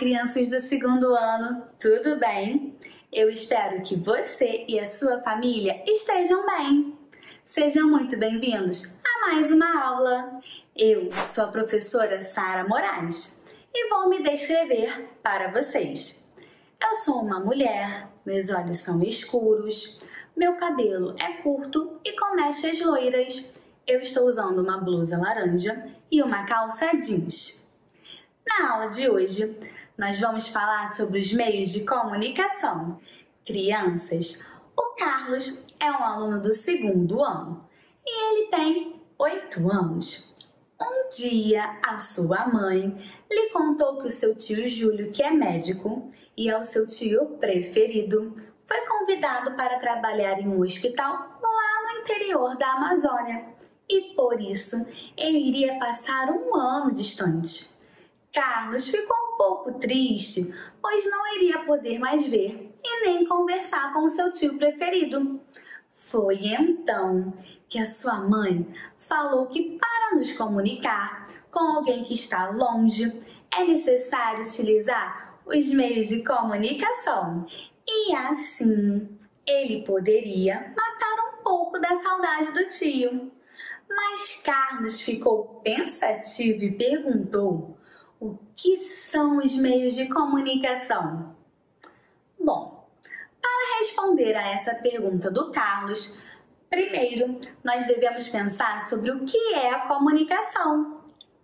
crianças do segundo ano, tudo bem? Eu espero que você e a sua família estejam bem. Sejam muito bem-vindos a mais uma aula. Eu sou a professora Sara Moraes e vou me descrever para vocês. Eu sou uma mulher, meus olhos são escuros, meu cabelo é curto e com mechas loiras. Eu estou usando uma blusa laranja e uma calça jeans. Na aula de hoje, nós vamos falar sobre os meios de comunicação. Crianças, o Carlos é um aluno do segundo ano e ele tem 8 anos. Um dia, a sua mãe lhe contou que o seu tio Júlio, que é médico e é o seu tio preferido, foi convidado para trabalhar em um hospital lá no interior da Amazônia e, por isso, ele iria passar um ano distante. Carlos ficou um pouco triste, pois não iria poder mais ver e nem conversar com o seu tio preferido. Foi então que a sua mãe falou que para nos comunicar com alguém que está longe, é necessário utilizar os meios de comunicação. E assim, ele poderia matar um pouco da saudade do tio. Mas Carlos ficou pensativo e perguntou: o que são os meios de comunicação? Bom, para responder a essa pergunta do Carlos, primeiro nós devemos pensar sobre o que é a comunicação.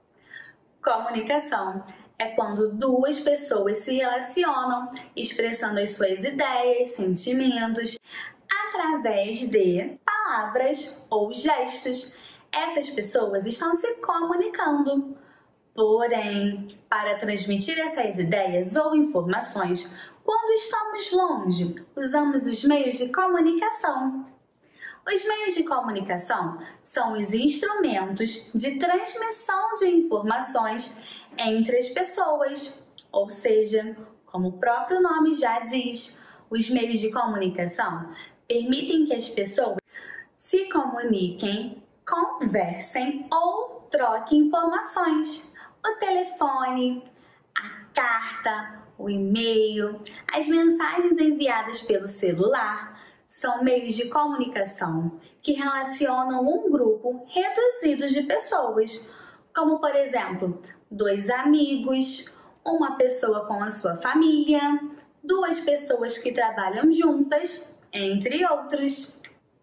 Comunicação é quando duas pessoas se relacionam, expressando as suas ideias, sentimentos, através de palavras ou gestos. Essas pessoas estão se comunicando. Porém, para transmitir essas ideias ou informações, quando estamos longe, usamos os meios de comunicação. Os meios de comunicação são os instrumentos de transmissão de informações entre as pessoas, ou seja, como o próprio nome já diz, os meios de comunicação permitem que as pessoas se comuniquem, conversem ou troquem informações. O telefone, a carta, o e-mail, as mensagens enviadas pelo celular são meios de comunicação que relacionam um grupo reduzido de pessoas, como por exemplo, 2 amigos, uma pessoa com a sua família, 2 pessoas que trabalham juntas, entre outros.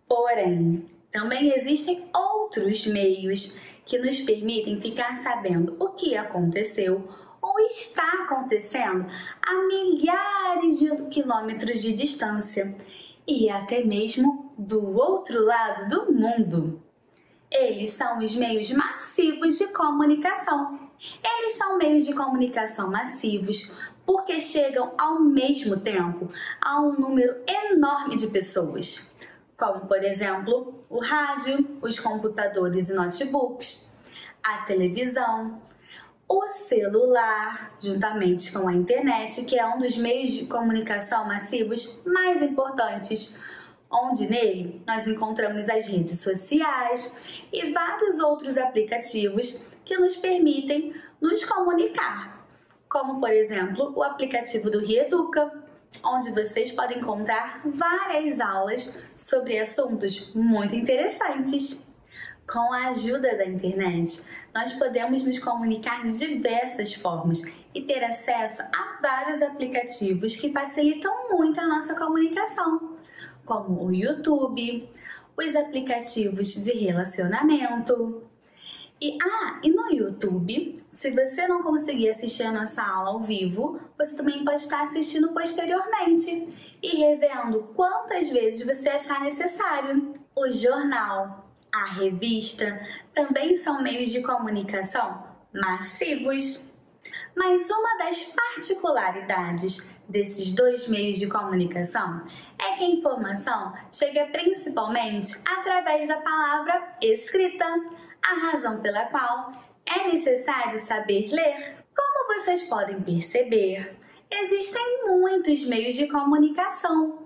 Porém, também existem outros meios que nos permitem ficar sabendo o que aconteceu ou está acontecendo a milhares de quilômetros de distância e até mesmo do outro lado do mundo. Eles são os meios massivos de comunicação. Eles são meios de comunicação massivos porque chegam ao mesmo tempo a um número enorme de pessoas, como, por exemplo, o rádio, os computadores e notebooks, a televisão, o celular, juntamente com a internet, que é um dos meios de comunicação massivos mais importantes, onde nele nós encontramos as redes sociais e vários outros aplicativos que nos permitem nos comunicar, como, por exemplo, o aplicativo do Rieduca, onde vocês podem encontrar várias aulas sobre assuntos muito interessantes. Com a ajuda da internet, nós podemos nos comunicar de diversas formas e ter acesso a vários aplicativos que facilitam muito a nossa comunicação, como o YouTube, os aplicativos de relacionamento. E no YouTube, se você não conseguir assistir a nossa aula ao vivo, você também pode estar assistindo posteriormente e revendo quantas vezes você achar necessário. O jornal, a revista, também são meios de comunicação massivos. Mas uma das particularidades desses 2 meios de comunicação é que a informação chega principalmente através da palavra escrita, a razão pela qual é necessário saber ler. Como vocês podem perceber, existem muitos meios de comunicação.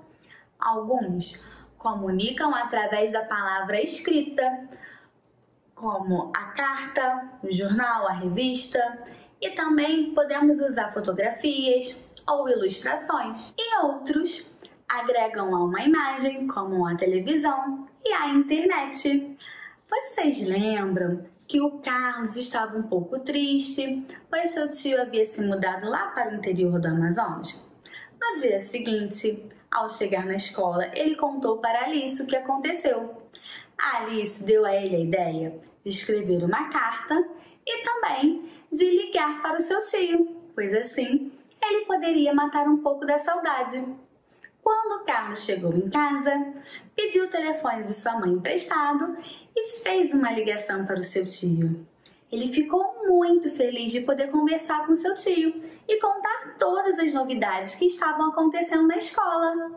Alguns comunicam através da palavra escrita, como a carta, o jornal, a revista, E também podemos usar fotografias ou ilustrações. E outros agregam a uma imagem, como a televisão e a internet. Vocês lembram que o Carlos estava um pouco triste, pois seu tio havia se mudado lá para o interior do Amazonas? No dia seguinte, ao chegar na escola, ele contou para Alice o que aconteceu. A Alice deu a ele a ideia de escrever uma carta e também de ligar para o seu tio, pois assim ele poderia matar um pouco da saudade. Quando Carlos chegou em casa, pediu o telefone de sua mãe emprestado e fez uma ligação para o seu tio. Ele ficou muito feliz de poder conversar com seu tio e contar todas as novidades que estavam acontecendo na escola.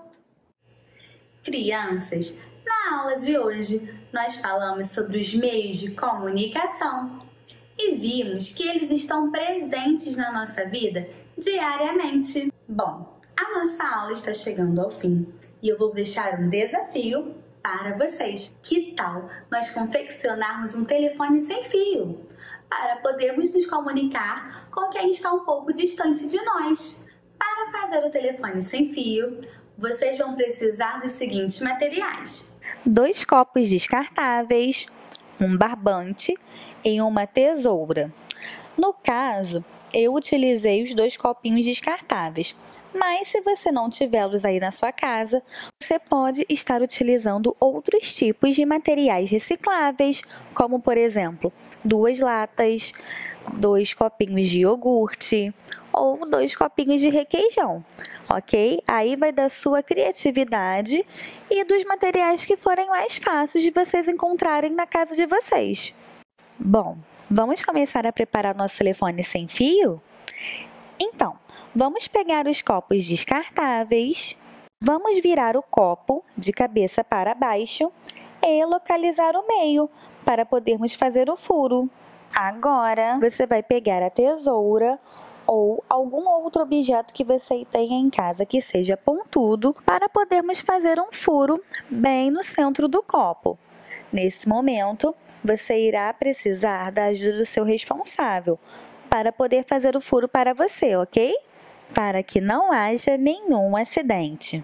Crianças, na aula de hoje nós falamos sobre os meios de comunicação e vimos que eles estão presentes na nossa vida diariamente. Bom, a nossa aula está chegando ao fim e eu vou deixar um desafio para vocês. Que tal nós confeccionarmos um telefone sem fio para podermos nos comunicar com quem está um pouco distante de nós? Para fazer o telefone sem fio, vocês vão precisar dos seguintes materiais: 2 copos descartáveis, um barbante e uma tesoura. No caso, eu utilizei os 2 copinhos descartáveis, mas se você não tiver-los aí na sua casa, você pode estar utilizando outros tipos de materiais recicláveis, como por exemplo, 2 latas, 2 copinhos de iogurte ou 2 copinhos de requeijão, ok? Aí vai da sua criatividade e dos materiais que forem mais fáceis de vocês encontrarem na casa de vocês. Bom, vamos começar a preparar nosso telefone sem fio? Então, vamos pegar os copos descartáveis, vamos virar o copo de cabeça para baixo e localizar o meio para podermos fazer o furo. Agora, você vai pegar a tesoura ou algum outro objeto que você tenha em casa que seja pontudo para podermos fazer um furo bem no centro do copo. Nesse momento, você irá precisar da ajuda do seu responsável para poder fazer o furo para você, ok? Para que não haja nenhum acidente.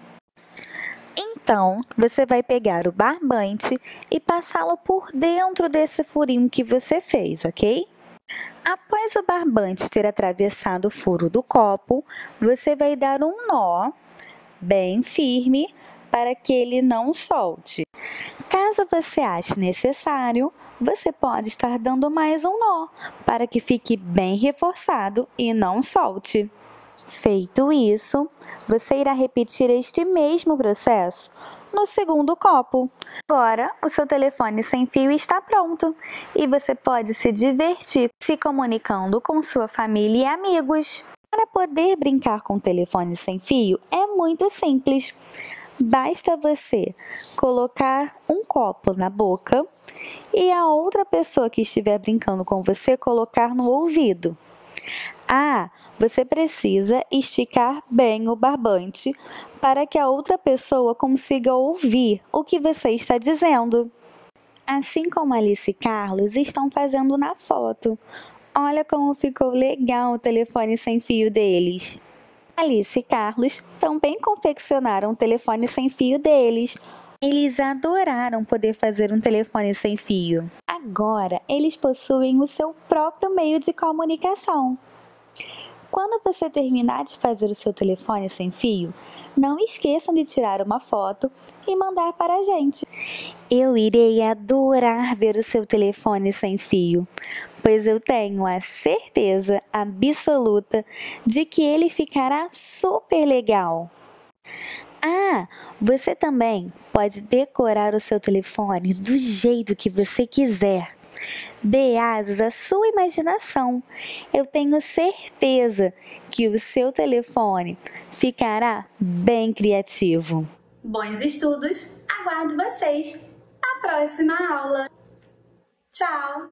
Então, você vai pegar o barbante e passá-lo por dentro desse furinho que você fez, ok? Após o barbante ter atravessado o furo do copo, você vai dar um nó bem firme para que ele não solte. Caso você ache necessário, você pode estar dando mais um nó para que fique bem reforçado e não solte. Feito isso, você irá repetir este mesmo processo no segundo copo. Agora, o seu telefone sem fio está pronto e você pode se divertir se comunicando com sua família e amigos. Para poder brincar com o telefone sem fio é muito simples. Basta você colocar um copo na boca e a outra pessoa que estiver brincando com você colocar no ouvido. Você precisa esticar bem o barbante para que a outra pessoa consiga ouvir o que você está dizendo. Assim como Alice e Carlos estão fazendo na foto. Olha como ficou legal o telefone sem fio deles. Alice e Carlos também confeccionaram o telefone sem fio deles. Eles adoraram poder fazer um telefone sem fio. Agora, eles possuem o seu próprio meio de comunicação. Quando você terminar de fazer o seu telefone sem fio, não esqueçam de tirar uma foto e mandar para a gente. Eu irei adorar ver o seu telefone sem fio, pois eu tenho a certeza absoluta de que ele ficará super legal. Você também pode decorar o seu telefone do jeito que você quiser. Dê asas à sua imaginação. Eu tenho certeza que o seu telefone ficará bem criativo. Bons estudos! Aguardo vocês na próxima aula. Tchau!